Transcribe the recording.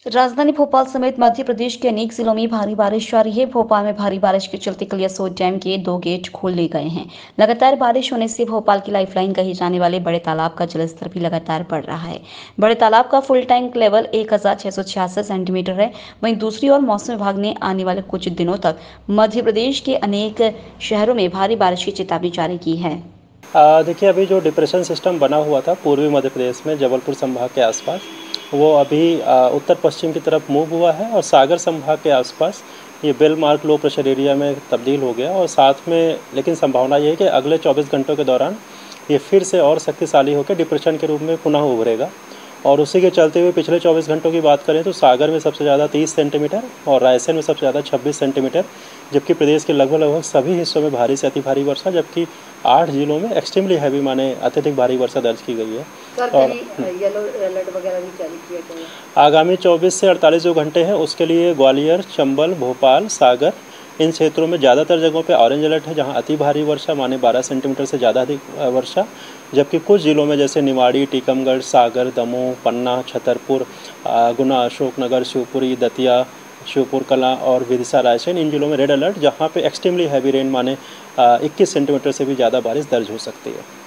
राजधानी भोपाल समेत मध्य प्रदेश के अनेक जिलों में भारी बारिश जारी है। भोपाल में भारी बारिश के चलते कलियासोत डैम के 2 गेट खोल दिए गए हैं। लगातार बारिश होने से भोपाल की लाइफलाइन कही जाने वाले बड़े तालाब का जलस्तर भी लगातार बढ़ रहा है। बड़े तालाब का फुल टैंक लेवल 1666 सेंटीमीटर है। वहीं दूसरी ओर मौसम विभाग ने आने वाले कुछ दिनों तक मध्य प्रदेश के अनेक शहरों में भारी बारिश की चेतावनी जारी की है। देखिए, अभी जो डिप्रेशन सिस्टम बना हुआ था पूर्वी मध्य प्रदेश में जबलपुर संभाग के आसपास, वो अभी उत्तर पश्चिम की तरफ मूव हुआ है और सागर संभाग के आसपास ये बेलमार्क लो प्रेशर एरिया में तब्दील हो गया। और साथ में लेकिन संभावना ये है कि अगले 24 घंटों के दौरान ये फिर से और शक्तिशाली होकर डिप्रेशन के रूप में पुनः उभरेगा। और उसी के चलते हुए पिछले 24 घंटों की बात करें तो सागर में सबसे ज़्यादा 30 सेंटीमीटर और रायसेन में सबसे ज़्यादा 26 सेंटीमीटर, जबकि प्रदेश के लगभग सभी हिस्सों में भारी से अति भारी वर्षा, जबकि 8 जिलों में एक्सट्रीमली हैवी माने अत्यधिक भारी वर्षा दर्ज की गई है। और येलो अलर्ट वगैरह भी जारी किया गया है। आगामी 24 से 48 जो घंटे हैं उसके लिए ग्वालियर, चंबल, भोपाल, सागर इन क्षेत्रों में ज़्यादातर जगहों पे ऑरेंज अलर्ट है, जहां अति भारी वर्षा माने 12 सेंटीमीटर से ज़्यादा अधिक वर्षा, जबकि कुछ जिलों में जैसे निवाड़ी, टीकमगढ़, सागर, दमोह, पन्ना, छतरपुर, गुना, अशोकनगर, शिवपुरी, दतिया, शिवपुर कलां और विदिशा, रायसेन इन जिलों में रेड अलर्ट, जहां पे एक्सट्रीमली हैवी रेन माने 21 सेंटीमीटर से भी ज़्यादा बारिश दर्ज हो सकती है।